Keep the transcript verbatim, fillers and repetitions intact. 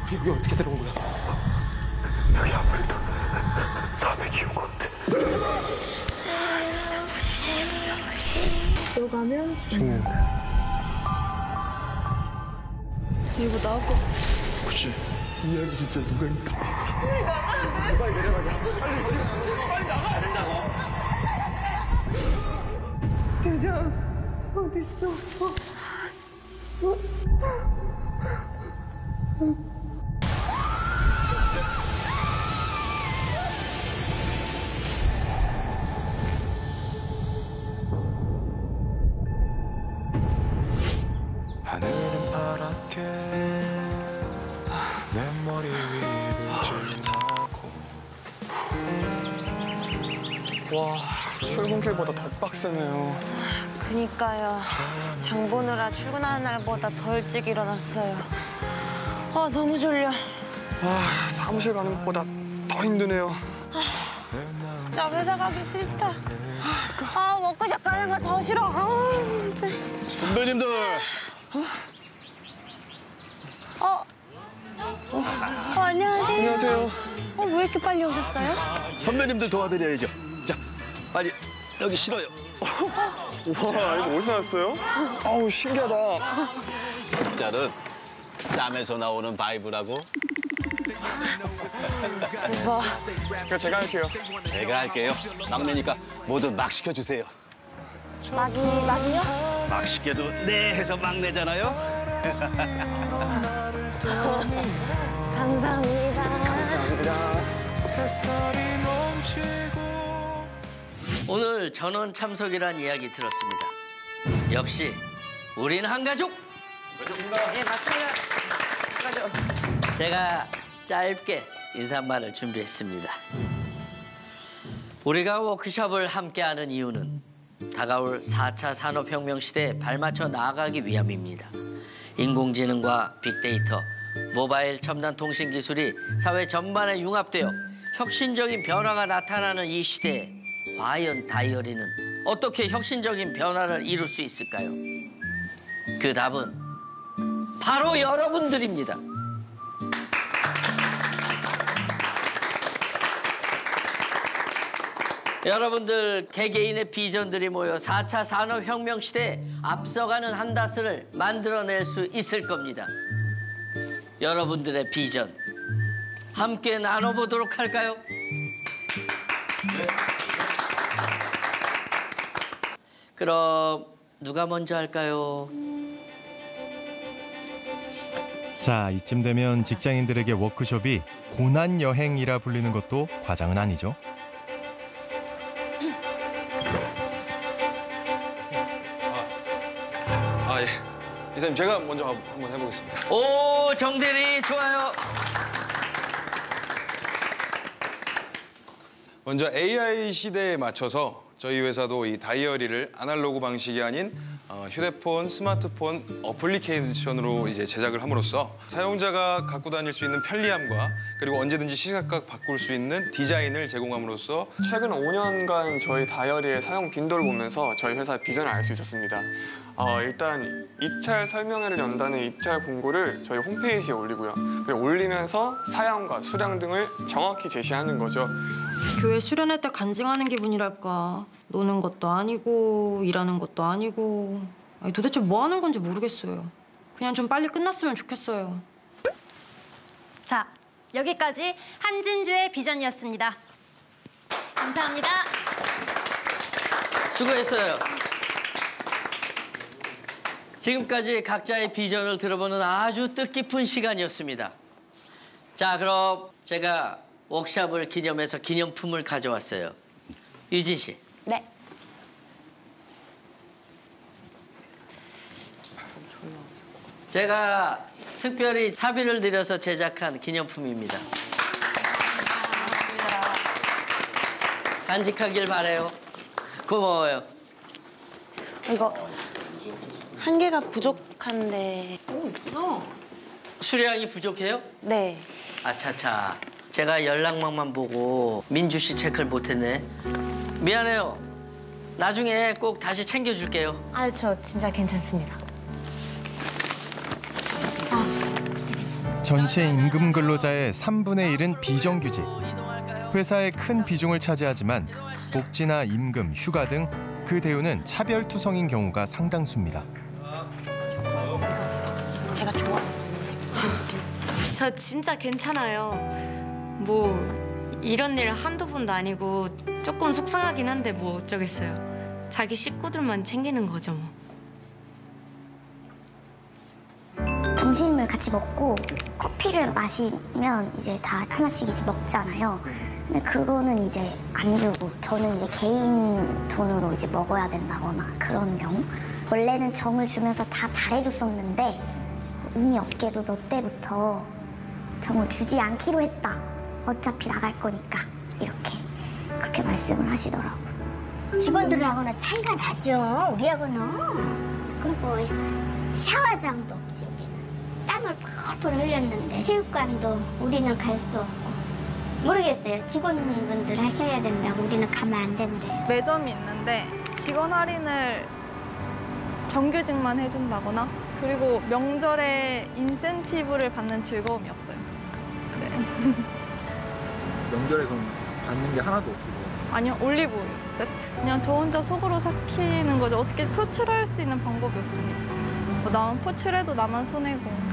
여기, 여기 어떻게 들어온 거야? 여기 아무래도 사백이 온 것 같아. 들어가면 죽는데. 이거 나올 거. 그치? 이 안에 진짜 누가 있다. 빨리 나가야 돼. 빨리 내려가자. 빨리 지금 빨리 나가야 된다고. 대장 어딨어? 어? 어? 하늘은 파랗게 내 머리 위를 지나고. 와, 출근길보다 더 빡세네요. 그니까요. 장 보느라 출근하는 날보다 더 일찍 일어났어요. 아, 너무 졸려. 아, 사무실 가는 것보다 더 힘드네요. 진짜 회사 가기 싫다. 아, 워크숍 가는 거 더 싫어. 아, 진짜. 선배님들! 어? 어, 안녕하세요. 안녕하세요. 어, 왜 이렇게 빨리 오셨어요? 선배님들 도와드려야죠. 자, 빨리 여기 실어요. 우와, 이거 어디서 나왔어요? 아우, 신기하다. 짤은 짬에서 나오는 바이브라고. 대박. 이거 제가 할게요. 제가 할게요. 막내니까 뭐든 막 시켜주세요. 막이, 막이요? 막 시켜도 네 해서 막내잖아요. 감사합니다. 감사합니다. 오늘 전원 참석이란 이야기 들었습니다. 역시 우린 한 가족. 네, 맞습니다. 가족. 제가 짧게 인사말을 준비했습니다. 우리가 워크숍을 함께하는 이유는 다가올 사 차 산업혁명 시대에 발맞춰 나아가기 위함입니다. 인공지능과 빅데이터, 모바일 첨단 통신 기술이 사회 전반에 융합되어 혁신적인 변화가 나타나는 이 시대에 과연 다이어리는 어떻게 혁신적인 변화를 이룰 수 있을까요? 그 답은 바로 여러분들입니다. 여러분들 개개인의 비전들이 모여 사 차 산업혁명 시대에 앞서가는 한다스를 만들어낼 수 있을 겁니다. 여러분들의 비전 함께 나눠보도록 할까요? 네. 그럼 누가 먼저 할까요? 자, 이쯤 되면 직장인들에게 워크숍이 고난 여행이라 불리는 것도 과장은 아니죠. 아, 예. 이사님, 제가 먼저 한번 해보겠습니다. 오, 정대리 좋아요. 먼저 에이아이 시대에 맞춰서 저희 회사도 이 다이어리를 아날로그 방식이 아닌 어, 휴대폰, 스마트폰 어플리케이션으로 이제 제작을 함으로써 사용자가 갖고 다닐 수 있는 편리함과 그리고 언제든지 시각각 바꿀 수 있는 디자인을 제공함으로써 최근 오 년간 저희 다이어리의 사용 빈도를 보면서 저희 회사의 비전을 알 수 있었습니다. 어, 일단 입찰 설명회를 연다는 입찰 공고를 저희 홈페이지에 올리고요. 그리고 올리면서 사양과 수량 등을 정확히 제시하는 거죠. 교회 수련회 때 간증하는 기분이랄까. 노는 것도 아니고 일하는 것도 아니고. 아니, 도대체 뭐 하는 건지 모르겠어요. 그냥 좀 빨리 끝났으면 좋겠어요. 자, 여기까지 한진주의 비전이었습니다. 감사합니다. 수고했어요. 지금까지 각자의 비전을 들어보는 아주 뜻깊은 시간이었습니다. 자, 그럼 제가 워크숍을 기념해서 기념품을 가져왔어요. 유진 씨. 네. 제가 특별히 사비를 들여서 제작한 기념품입니다. 간직하길 바래요. 고마워요. 이거 한 개가 부족한데. 오, 이쁘다. 수량이 부족해요? 네. 아차차. 제가 연락망만 보고 민주 씨 체크를 못했네. 미안해요. 나중에 꼭 다시 챙겨줄게요. 아, 저 진짜 괜찮습니다. 아, 진짜 괜찮아요. 전체 임금 근로자의 삼분의 일은 비정규직. 회사의 큰 비중을 차지하지만 복지나 임금, 휴가 등 그 대우는 차별투성인 경우가 상당수입니다. 제가 좋아. 저 진짜 괜찮아요. 뭐 이런 일 한두 번도 아니고 조금 속상하긴 한데 뭐 어쩌겠어요. 자기 식구들만 챙기는 거죠 뭐. 점심을 같이 먹고 커피를 마시면 이제 다 하나씩 이제 먹잖아요. 근데 그거는 이제 안 주고 저는 이제 개인 돈으로 이제 먹어야 된다거나 그런 경우. 원래는 정을 주면서 다 잘해줬었는데 운이 없게도 너 때부터 정을 주지 않기로 했다. 어차피 나갈 거니까 이렇게 그렇게 말씀을 하시더라고요. 직원들하고는 차이가 나죠. 우리하고는. 그리고 샤워장도 없지 우리는. 땀을 펄펄 흘렸는데 체육관도 우리는 갈 수 없고. 모르겠어요. 직원분들 하셔야 된다고 우리는 가면 안 된대. 매점이 있는데 직원 할인을 정규직만 해준다거나 그리고 명절에 인센티브를 받는 즐거움이 없어요. 네. 명절에 그럼 받는 게 하나도 없어요? 아니요, 올리브오일 세트. 그냥 저 혼자 속으로 삭히는 거죠. 어떻게 표출할 수 있는 방법이 없으니까. 뭐 나만 표출해도 나만 손해고.